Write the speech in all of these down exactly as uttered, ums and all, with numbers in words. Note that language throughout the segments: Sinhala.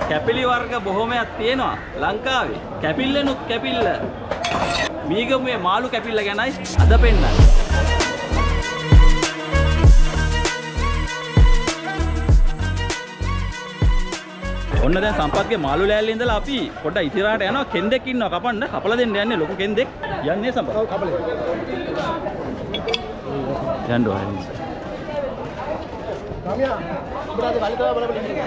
කැපිලි වර්ග බොහොමයක් තියෙනවා ලංකාවේ. කැපිල්ලනුත් කැපිල්ල. මීගමුවේ මාළු කැපිල්ල ගැනයි අද පෙන්නන්නේ. ඔන්න දැන් සම්පත්ගේ මාළු ලෑල්ලේ ඉඳලා අපි පොඩ්ඩක් ඉතිරාට යනවා. කෙන්දෙක් ඉන්නවා කපන්න. කපලා දෙන්න යන්නේ ලොකු කෙන්දෙක්. යන්නේ සම්පත්. ඔව් කපලා. යන්න ඕනේ. රාමියා උඹට බලි තව බලපන් ඉන්නේ.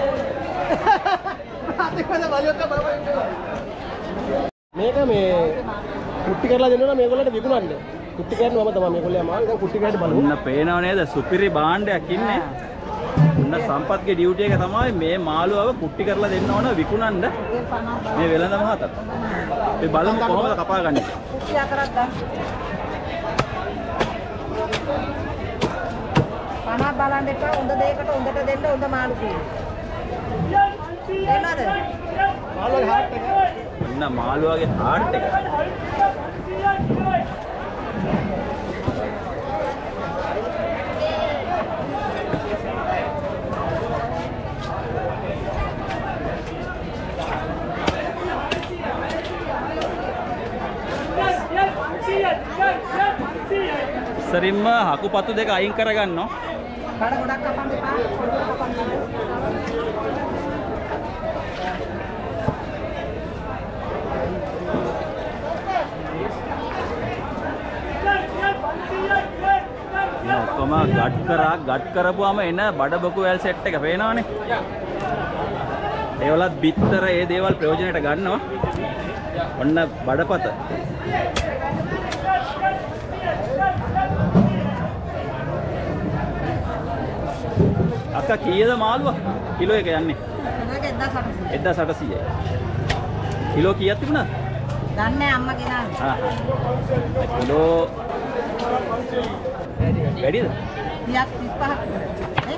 ආතේ කොහෙද බලියක් බලපන් ඉන්නේ. මේක මේ කුට්ටි කරලා දෙන්නවා මේගොල්ලන්ට විකුණන්න. කුට්ටි කරනවම තමයි මේගොල්ලෝ මාළු දැන් කුට්ටි කරලා බලමු. ඔන්න පේනව නේද සුපිරි භාණ්ඩයක් ඉන්නේ. ඔන්න සම්පත්ගේ ඩියුටි එක තමයි මේ මාළුවව කුට්ටි කරලා දෙන්න ඕන විකුණන්න. මේ වෙළඳ මහතා. මේ බලමු කොහොමද කපාගන්නේ. කුට්ටි හතරක් ගන්න. පනහ බලන්න එපා. හොඳ දෙයකට හොඳට දෙන්න හොඳ මාළු තියෙනවා. එන්නද? මාළුවගේ හાર્ට් එක. ඔන්න මාළුවගේ හાર્ට් එක. සරින්ම හකුපත්තු දෙක අයින් කරගන්නවා. බඩ ගොඩක් කපන්න එපා. ඔක්කොම ගඩ් කරා ගඩ් කරපුවාම එන බඩ බොකු වැල් සෙට් එක පේනවනේ. ඒවලත් බිත්තර ඒ දේවල් ප්‍රයෝජනයට ගන්නවා. ඔන්න බඩපත. අක්කා කීයද මාළුව? කිලෝ එක යන්නේ. එක්දාස් අටසීයයි. කිලෝ කීයක් තිබුණාද? දන්නේ අම්මා ගෙනාවා. හා හා. කිලෝ වැඩිද? තිස් පහක්. ඈ?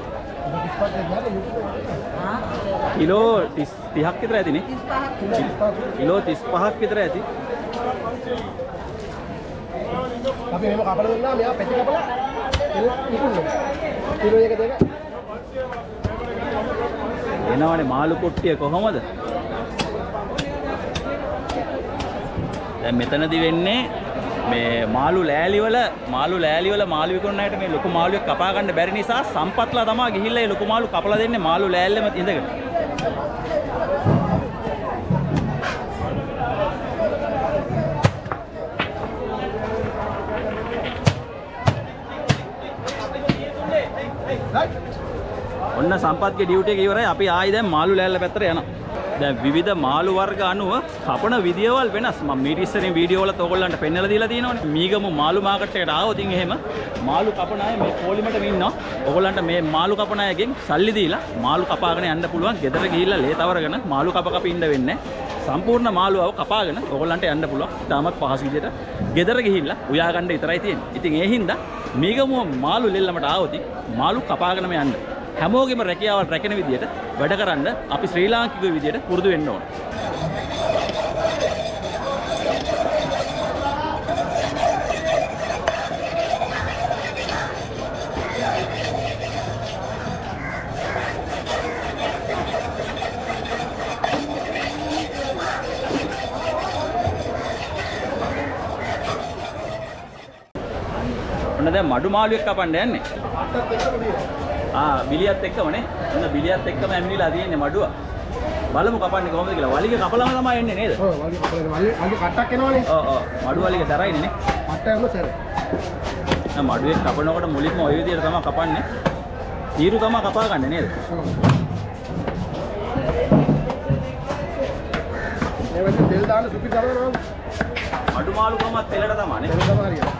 කිලෝ තිහක් විතර ඇතිනේ. තිස් පහක්. කිලෝ තිස් පහක් විතර ඇති. අපි එහෙම කපලා දුන්නා මෙයා පැති කපලා කිලෝ එක දෙක එනවනේ මාළු කොට්ටිය කොහොමද? දැන් මෙතනදි වෙන්නේ මේ මාළු ලෑලි වල මාළු ලෑලි වල මාළු විකුණන මේ ලොකු මාළුවෙක් කපා ගන්න බැරි නිසා සම්පත්ලා තමයි ගිහිල්ලා මේ ලොකු මාළු කපලා දෙන්නේ මාළු ලෑල්ලෙම ඉඳගෙන. ඔන්න සම්පත්ගේ ඩියුටි එක ඉවරයි. අපි ආයි දැන් මාළු ලෑල්ල පැත්තට යනවා. දැන් විවිධ මාළු වර්ග අනුව කපන විදියවල් වෙනස්. මම මීට ඉස්සරින් වීඩියෝ වලත් ඔයගොල්ලන්ට පෙන්නලා දීලා තියෙනවනේ. මීගමු මාළු මාකට් එකට ආවොත් ඉතින් එහෙම මාළු කපන අය මේ පොලිමටම ඉන්නවා. ඔයගොල්ලන්ට මේ මාළු කපන අයගෙන් සල්ලි දීලා මාළු කපාගෙන යන්න පුළුවන්. ගෙදර ගිහිල්ලා ලේ තවරගෙන මාළු කප කප ඉන්න වෙන්නේ නැහැ. සම්පූර්ණ මාළුවව කපාගෙන ඔයගොල්ලන්ට යන්න පුළුවන්. තාමත් පහසු විදියට ගෙදර ගිහිල්ලා උයා ගන්න විතරයි තියෙන්නේ. ඉතින් ඒ හින්දා මීගමු මාළු ලෙල්ලමට ආවොත් මාළු කපාගෙනම යන්න. හැමෝගෙම රැකියාවල් රැකෙන විදියට වැඩ කරන්න අපි ශ්‍රී ලාංකික විදියට පුරුදු වෙන්න ඕන. ඔන්න දැන් මඩු මාළුවෙක් කපන්න යන්නේ. ආ බිලියත් එක්කමනේ. ඔන්න බිලියත් එක්කම ඇමිනිලා තියෙන්නේ මඩුව. බලමු කපන්නේ කොහොමද කියලා. වලිග කපලම තමයි එන්නේ නේද? ඔව් වලිග කපලා වලිග වලිග කට්ටක් එනවනේ. ඔව් ඔව් මඩු වලිග තරයිනේ නේ. කට්ටයම සැරේ. දැන් මඩුවෙක් කපනකොට මුලින්ම ওই විදිහට තමයි කපන්නේ. තීරු තමයි කපා ගන්න නේද? ඔව්. මේවත් තෙල් දාන්න සුපි කරනවා. මඩු මාළු කොහොමද තෙලට තමයි නේ? තෙල තමයි හරියට.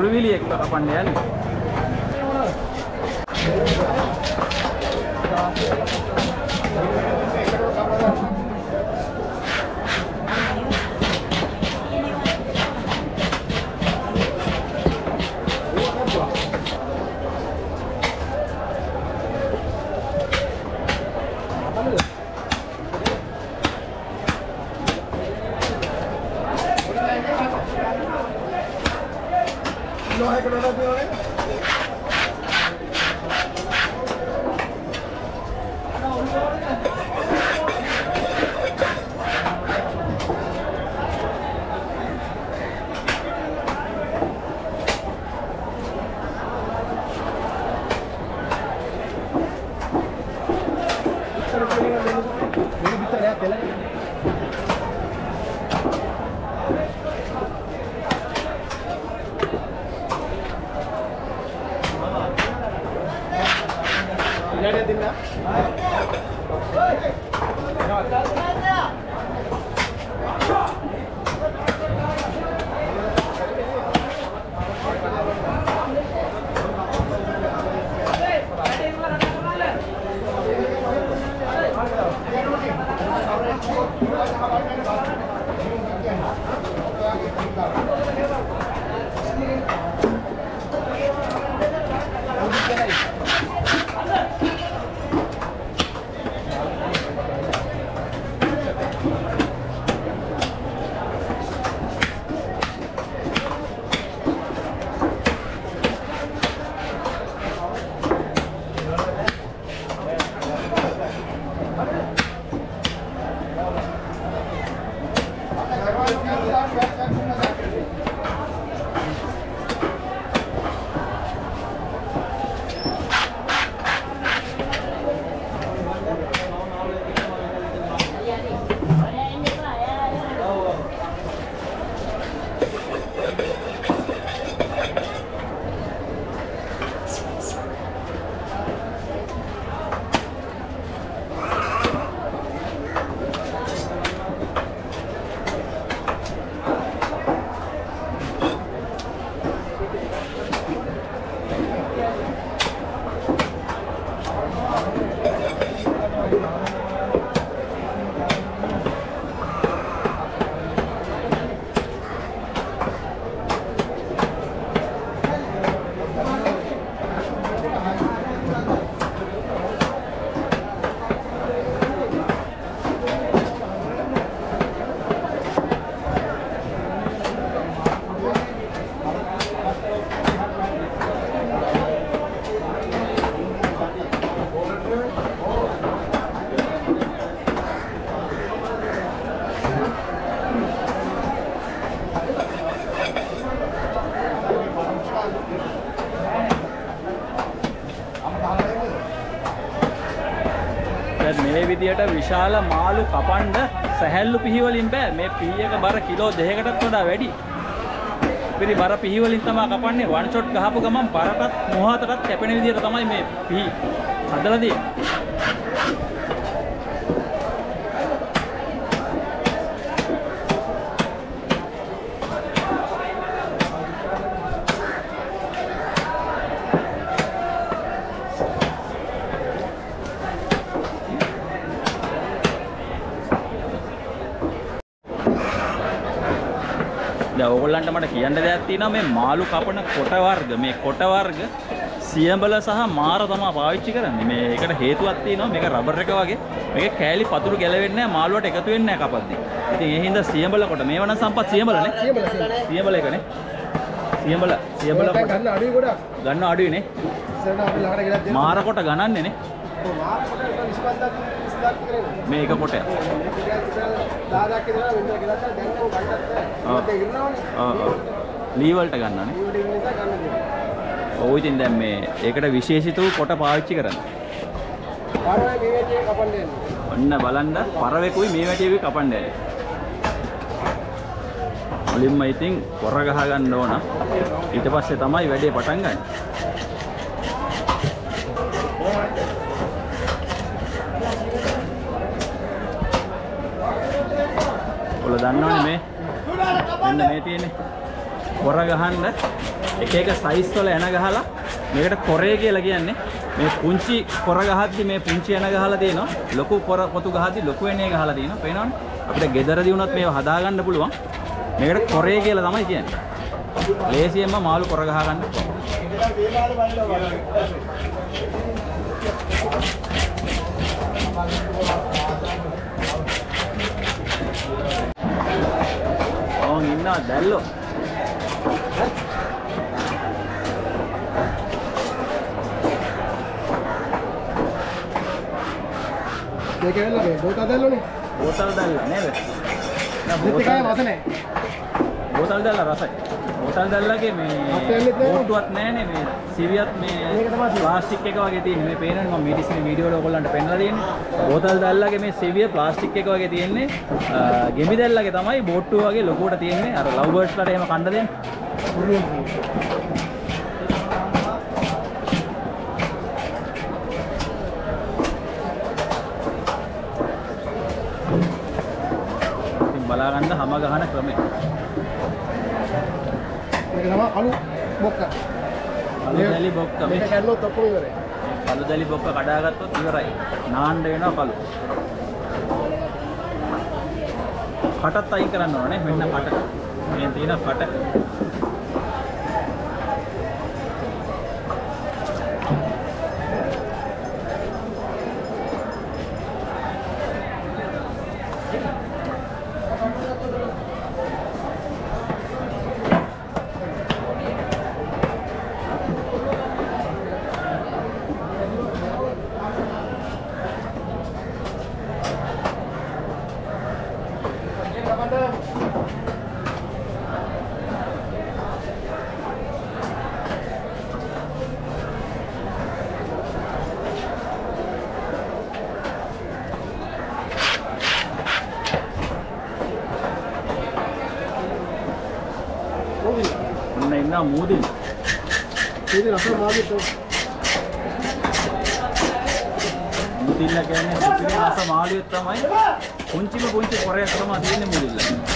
විලි එක්ක කපන්න යන්නේ. මේ විදියට විශාල මාළු කපන්න සැහැල්ලු පිහිවලින් බෑ. මේ පිහි එක බර කිලෝ දෙකකටත් වඩා වැඩි. ඉතින් බර පිහිවලින් තමයි කපන්නේ. වන් ෂොට් ගහපු ගමන් බරටත් මොහාතටත් කැපෙන විදියට තමයි මේ පිහි හදලා තියෙන්නේ. දැන් ඕගොල්ලන්ට මට කියන්න දෙයක් තියෙනවා මේ මාළු කපන කොට වර්ග මේ කොට වර්ග සියඹල සහ මාර තමයි පාවිච්චි කරන්නේ. මේ ඒකට හේතුවක් තියෙනවා. මේක රබර් එක වගේ. මේකේ කෑලි පතුරු ගැලවෙන්නේ නැහැ මාළුවට එකතු වෙන්නේ නැහැ කපද්දී. ඉතින් ඒ හින්දා සියඹල කොට මේව නම් සම්පත් සියඹලනේ. සියඹල සියඹල එකනේ. සියඹල සියඹල කොට ගන්න අඩුයි ගොඩක්. ගන්න අඩුයි නේ. ඉස්සරහට අපි ළඟට ගෙනත් දෙන්න. මාර කොට ගණන්නේ නේ. ඔව් මාර කොට විස්පන්දක් විස්දාක් කරන්නේ. මේ එක කොටයක්. දාදාක් කියලා වෙන්න කියලා දැන් කො ගන්නත් නැහැ. ඒක ඉන්නවනේ. ඔව් ඔව්. ලී වලට ගන්නනේ. ලී වලට නිසා ගන්න දෙනවා. ඔව් ඉතින් දැන් මේ ඒකට විශේෂිත වූ කොට පාවිච්චි කරන්නේ. පරවේ මේ වැටියේ කපන්නේ. ඔන්න බලන්න පරවෙකුයි මේ වැටියේකුයි කපන්නේ. මුලින්ම ඉතින් කොර ගහ ගන්න ඕන. ඊට පස්සේ තමයි වැඩේ පටන් ගන්න. ඔයාලා දන්නවනේ මේ මෙන්න මේ තියෙන්නේ කොර ගහන්න එක එක සයිස් වල එන ගහලා මේකට කොරේ කියලා කියන්නේ. මේ පුංචි කොර ගහද්දි මේ පුංචි එන ගහලා තියෙනවා. ලොකු කොර පොතු ගහද්දි ලොකු එනේ ගහලා තියෙනවා. පේනවනේ. අපිට ගෙදරදී වුණත් මේව හදා ගන්න පුළුවන්. මේකට කොරේ කියලා තමයි කියන්නේ. ලේසියෙන්ම මාළු කොර ගහ ගන්න පුළුවන්. ඕන් ඉන්නවා දැල්ලෝ. මේක වෙලා මේ බෝතල් දැල්ලෝනේ. බෝතල් දැල්ලා නේද? නෑ බෝතල් රස නැහැ. බෝතල් දැල්ලා රසයි. බෝතල් දැල්ලාගේ මේ බෝට්ටුවක් නැහැනේ මේ සිවියත් මේ ප්ලාස්ටික් එක වගේ තියෙන්නේ. මේ පේනවනේ මම මීටිස්නේ වීඩියෝ වල ඔයගොල්ලන්ට පෙන්නලා තියෙන්නේ. බෝතල් දැල්ලාගේ මේ සිවිය ප්ලාස්ටික් එක වගේ තියෙන්නේ. ගෙමි දැල්ලාගේ තමයි බෝට්ටුව වගේ ලොකුවට තියෙන්නේ. අර ලව් බර්ඩ්ස් ලාට එහෙම කන්න දෙන්නේ. බලා ගන්න හැම ගහන ක්‍රමය. මේක තමයි අලු බොක්ක. අලු දැලි බොක්ක. මේක කැඩලොත් ඔක්කොම ඉවරයි. අලු දැලි බොක්ක කඩාගත්තොත් ඉවරයි. නාන්න වෙනවා කලු. කටත් අයින් කරන්න ඕනේ. මෙන්න කට. මේ තියෙන කට. ඉන්නා මූදින් ඉතින් රස මාදිට මූදිල්ල කියන්නේ සුපිරි රස මාළුවෙක් තමයි. පුංචිම පුංචි කොරයක් තමයි තියෙන්නේ මූදිල්ල.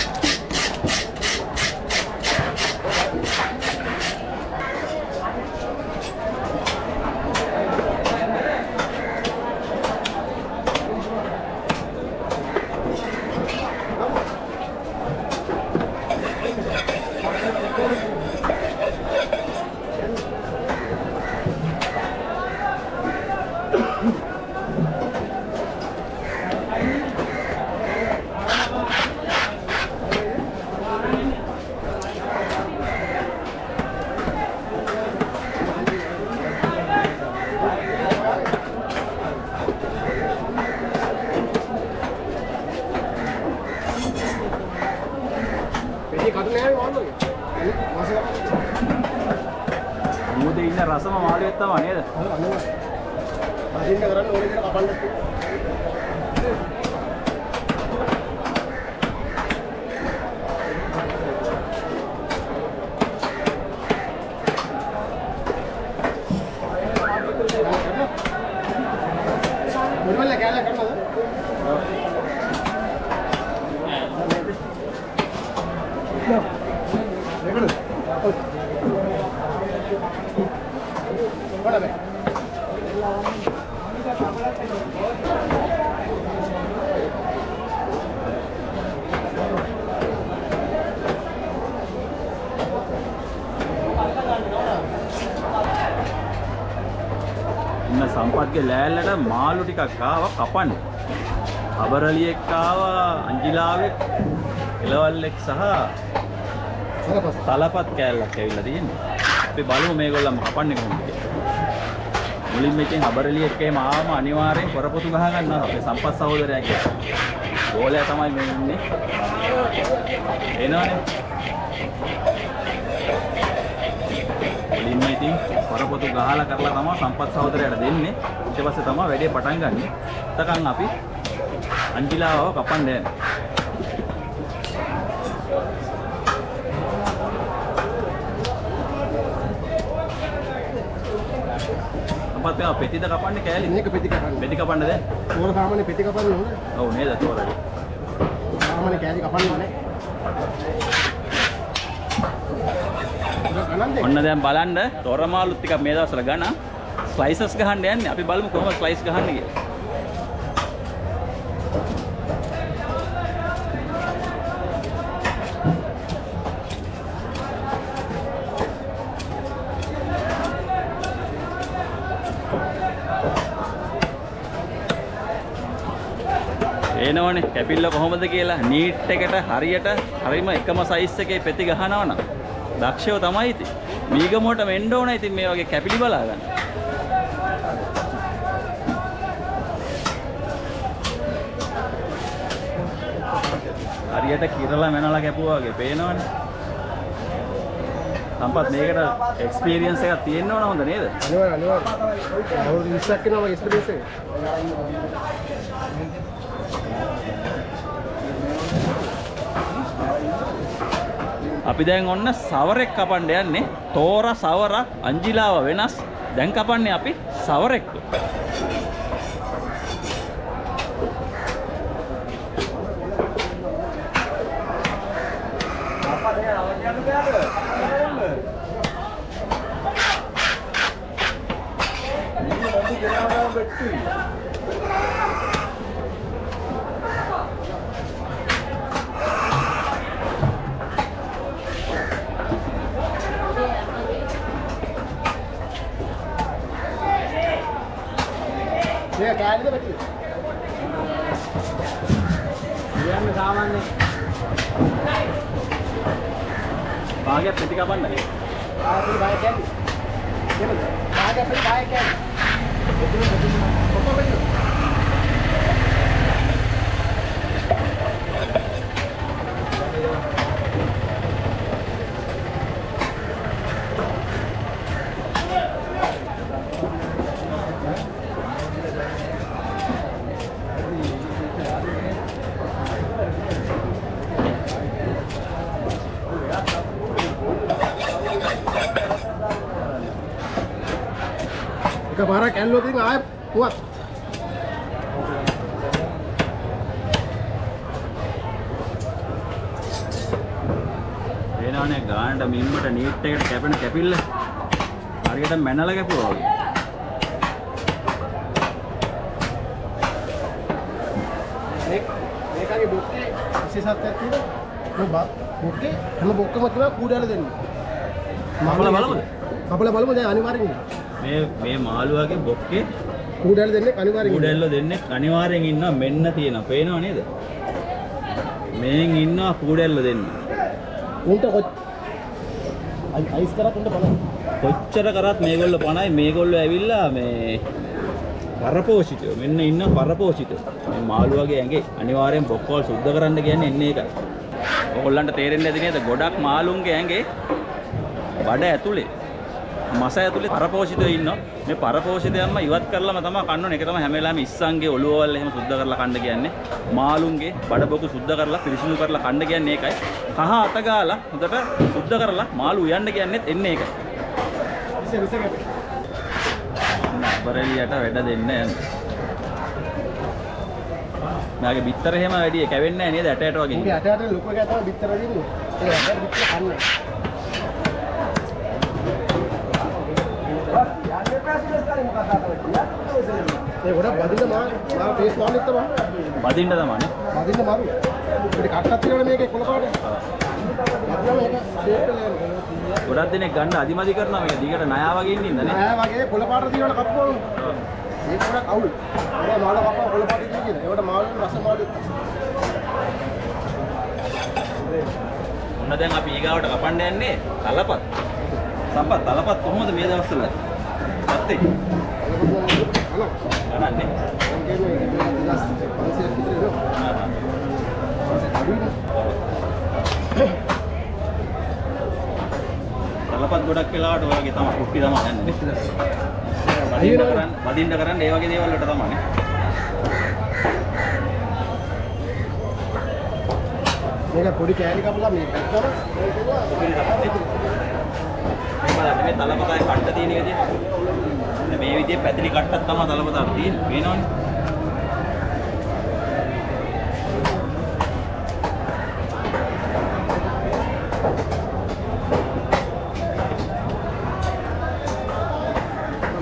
මූදේ ඉන්න රසම මාළුවෙක් තමයි නේද? අදින්න කරන්න ඕනේ කියලා කපන්න. මොනවද කැලේ කරනවද? ඉන්න සම්පත්ගේ ලෑල්ලට මාළු ටිකක් ආවා කපන්න. අබරලියෙක් ආවා, අංජිලාවෙක්, එළවල්ලෙක් සහ තලපත් කෑල්ලක් ඇවිල්ලා තියෙනවා. අපි බලමු මේගොල්ලන්ම කපන්නේ කොහොමද කියලා. මුලින්ම ඉතින් අබරලියෙක් එහෙම ආවම අනිවාර්යෙන් කොරපොතු ගහ ගන්නවා අපේ සම්පත් සහෝදරයා කියලා. ගෝලයා තමයි මේ ඉන්නේ. එනවනේ. මුලින්ම ඉතින් කොරපොතු ගහලා කරලා තමයි සම්පත් සහෝදරයාට දෙන්නේ. ඊට පස්සේ තමයි වැඩේ පටන් ගන්නෙ. එතකන් අපි අංජිලාව කපන්න යන්නේ. අපත් මේ පෙතිද කපන්නේ කෑලි. මේක පෙති කපන්න. පෙති කපන්න දැන්. තෝර සාමාන්‍ය පෙති කපන්න ඕනේ. ඔව් නේද තෝරන්නේ. සාමාන්‍ය කෑලි කපන්න ඕනේ. ඔන්න දැන් බලන්න තොර මාළුත් ටිකක් මේ දවස්වල ගන්න ස්ලයිසස් ගහන්න යන්නේ. අපි බලමු කොහොමද ස්ලයිස් ගහන්නේ කියලා. එනවනේ කැපිල්ල කොහොමද කියලා නීට් එකට හරියට හරිම එකම සයිස් එකේ පෙති ගහනවා නම් දක්ෂයෝ තමයි ඉතින්. මීගමුවට මෙන්න ඕන ඉතින් මේ වගේ කැපිලි බලා ගන්න. හරියට කිරලා මැනලා කැපුවා වගේ පේනවනේ. සම්පත් මේකට එක්ස්පීරියන්ස් එකක් තියෙන්න ඕන හොඳ නේද? අනිවාර්ය අනිවාර්ය. අවුරුදු විස්සක් වෙනවා එක්ස්පීරියන්ස් එක. අපි දැන් ඔන්න සවරෙක් කපන්න යන්නේ. තෝර සවර අංජිලාව වෙනස්. දැන් කපන්නේ අපි සවරෙක්. මේ කෑල්ලද පැටි? කියන්නේ සාමාන්‍ය භාගයක් පෙති කපන්නයි. ආපු බය කෑලි. දෙන්න. භාගයක් පැටි බය කෑලි. ඔක්කොම වෙන්න. එකපාරක් ඇල්ලුවොත් ඉතින් ආයෙ පුවත්. එනවනේ ගානට මිම්මට නීට් එකට කැපෙන කැපිල්ල. හරියට මැනලා කැපුවා වගේ. මේ මේකගේ බොක්කේ විශේෂත්වයක් තියෙනවා. මේ බොක්කේ හැම බොක්කම තියෙනවා කූඩාල දෙන්න. කපලා බලමුද? කපලා බලමු දැන් අනිවාර්යෙන්. මේ මේ මාළුවාගේ බොක්කේ කූඩාල දෙන්නේ අනිවාර්යෙන්. කූඩැල්ල දෙන්නේ අනිවාර්යෙන් ඉන්නවා මෙන්න තියෙනවා. පේනව නේද? මෙන් ඉන්නවා කූඩැල්ල දෙන්න. උන්ට කොච්චර අයිස් කරත් උන්ට බලන්න. කොච්චර කරත් මේගොල්ලෝ පණයි මේගොල්ලෝ ඇවිල්ලා මේ පරපෝෂිතයෝ මෙන්න ඉන්න පරපෝෂිතයෝ. මේ මාළුවාගේ ඇඟේ අනිවාර්යෙන් බොක්කවල් සුද්ධ කරන්න කියන්නේ එන්නේ ඒකයි. ඕගොල්ලන්ට තේරෙන්නේ නැති නේද? ගොඩක් මාළුන්ගේ ඇඟේ බඩ ඇතුලේ මස ඇතුලේ පරපෝෂිතයෝ ඉන්නවා. මේ පරපෝෂිතයන්ම ඉවත් කරලාම තමයි කන්න ඕනේ. ඒක තමයි හැම වෙලාවෙම ඉස්සන්ගේ ඔළුවවල් එහෙම සුද්ධ කරලා කන්න කියන්නේ. මාළුන්ගේ බඩ බොකු සුද්ධ කරලා පිරිසිදු කරලා කන්න කියන්නේ ඒකයි. කහ අත ගාලා හොඳට සුද්ධ කරලා මාළු උයන්න කියන්නේත් එන්නේ ඒකයි. විස විස කැපේ. බරෙලියට වැඩ දෙන්නේ නැහැ. මගේ බිත්තර එහෙම වැඩි කැවෙන්නේ නැහැ නේද? ඇටයට වගේ. උගේ ඇට ඇට ලොකු එකක් තමයි බිත්තර දෙන්නේ. ඒ ඇට බිත්තර කන්නේ. ඒ ගොඩක් බදින්න මා මා ටේස්ට් මානෙත් තමයි. බදින්න තමයි. බදින්න මාරු. ඉතින් කට්ටක් තියෙනවනේ මේකේ කොළ පාට. බදින්න මේක ෂේප් එකල යනවා. ගොඩක් දෙනෙක් ගන්න අදිමදි කරනවා මේක දිගට ණයා වගේ ඉන්න ඉන්නනේ. නෑ වගේ කොළ පාට තියෙනවනේ කප්පුවම. ඒක ගොඩක් අවුල්. ඒක මාළු කප්පුවා කොළ පාට තියෙන. ඒකට මාළු රස මාළු. ඔන්න දැන් අපි ඊගාවට කපන්න යන්නේ තලපත්. සම්පත් තලපත් කොහොමද මේ දවස්වල? ඇත්තේ. අනන්නේ. තලපත් ගොඩක් වෙලාවට ඔයගේ තමයි කුට්ටි තමයි යන්නේ. බදින්න කරන් බදින්න කරන් ඒ වගේ දේවල් වලට තමයි. මේක පොඩි කෑලි කපලා මේ පැත්තම මේ බලන්න මේ තලපතයි කට්ට තියෙන විදිහ. මේ විදිහේ පැතිලි කට්ටක් තමයි තලපතක් තියෙන්නේ. පේනවනේ.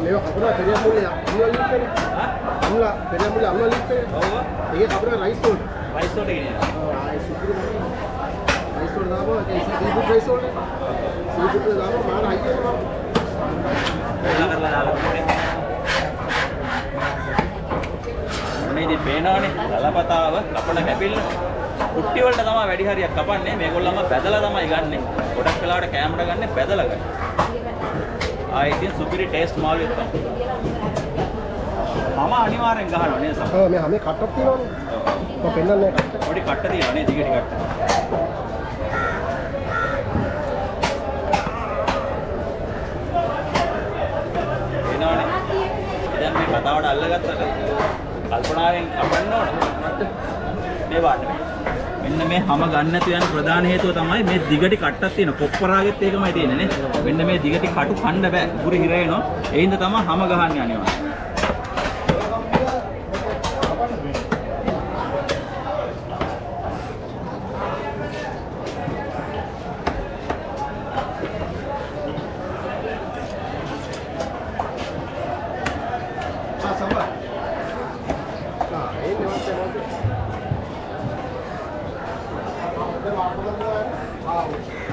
මේවා කපනවා පෙරිය මුල්ලේ අම්ලා ලිප්පේ. හා? අම්ලා පෙරිය මුල්ලේ අම්ලා ලිප්පේ. ඔව්. ඒක කපනවා රයිස් වලට. රයිස් වලට ගෙනියනවා. ඔව් ආයි සුපිරි තමයි. රයිස් වලට දාපුවා ඒක සීෆුඩ් රයිස් වලට. සීෆුඩ් වල දාපුවා මාන හයි වෙනවා. වෙලා කරලා දාලා තියෙන්නේ. මේ ඉතින් පේනවනේ දලපතාව කපන කැපිල්ල. කුට්ටි වලට තමයි වැඩි හරියක් කපන්නේ. මේගොල්ලන්ම බැදලා තමයි ගන්නෙ. ගොඩක් වෙලාවට කැමරා ගන්න බැදලා ගන්න. ආයි ඉතින් සුපිරි ටේස්ට් මාළු එක තමයි. මම අනිවාර්යෙන් ගහනවා නේද සම. ඔව් මේ හැම කට්ටක් තියෙනවනේ. ඔව් පෙන්නන්නේ කට්ට. පොඩි කට්ට තියෙනවා නේ දිගටි කට්ට. එනවනේ. දැන් මේ කතාවට අල්ලගත්තට කල්පනාවෙන් කපන්න ඕන. මේ වාට මෙන්න මේ හැම ගන්න නැතු යන ප්‍රධාන හේතුව තමයි මේ දිගටි කට්ටක් තියෙන කොප්පරාගෙත් ඒකමයි තියෙන්නේ නේ. මෙන්න මේ දිගටි කටු කන්න බෑ. උගුරු හිර වෙනවා. ඒ හින්දා තමයි හැම ගහන්නේ අනිවාර්යයෙන්. ආ සම්බා. ආ එන්නේ වාසේ වාසේ. දැන් මාර්ගවල ආ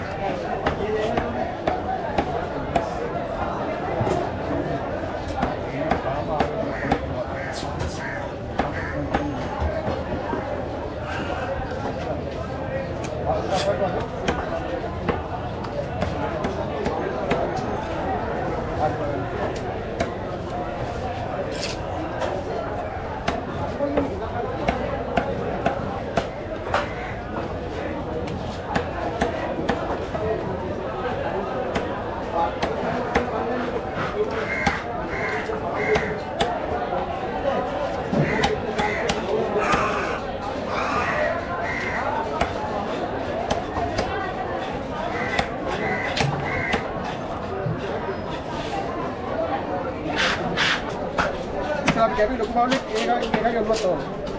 आप क्या भी लोग मालूम है एक एक एक का मत हो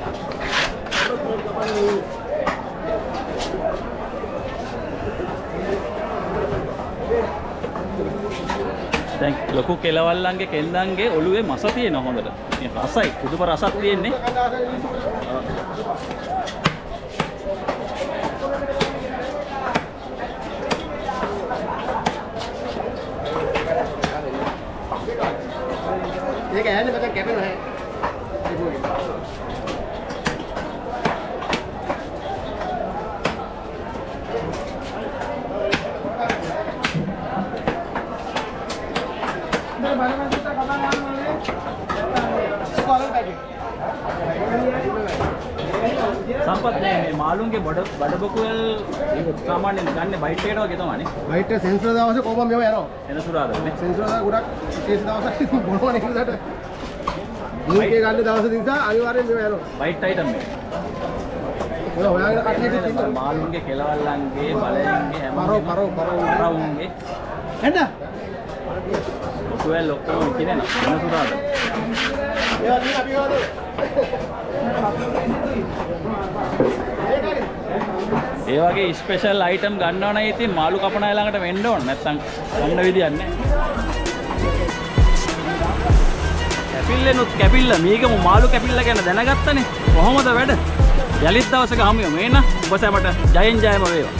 දැන් ලොකු කෙලවල්ලන්ගේ කෙන්දන්ගේ ඔළුවේ මස තියෙන හොඳට. මේ රසයි පුදුම රසක් තියෙන්නේ. ඒක ඇන්නේ මචං කැපෙනවා හැ. සම්පත් මේ මාළුන්ගේ බඩ බඩබකුවල් සාමාන්‍යයෙන් ගන්න බයිට් එකට වගේ තමයිනේ. බයිට් එක සෙන්සර් දවසේ කොහොම මේව යනවා. එනසුරාදනේ. සෙන්සර් දවස් ගොඩක් විශේෂ දවසක් බොනවනේ ඒකට. දීකේ ගන්න දවස් නිසා අනිවාර්යෙන් මේව යනවා. බයිට් අයිටම් මේ. ඔය හොයාගෙන කට්ටියට තියෙනවා. මාළුන්ගේ කෙලවල්ලන්ගේ බලයන්ගේ හැම පරෝ පරෝ පරෝ පරවුන්ගේ එන්න. කොකුවල් ඔක්කොම කිනේ එනසුරාද. ඒවා දින අපි ගාද. ඒ වගේ ස්පෙෂල් අයිටම් ගන්නව නම් ඉතින් මාළු කපන අය ළඟට වෙන්න ඕන නැත්තම් ගන්න විදියක් නැහැ. කැපිල්ලෙනුත් කැපිල්ල මේකම මාළු කැපිල්ල ගැන දැනගත්තනේ. කොහොමද වැඩ? යලිත් දවසක හමු වෙමු. එන්න ඔබ සැමට ජයෙන් ජයම වේවා.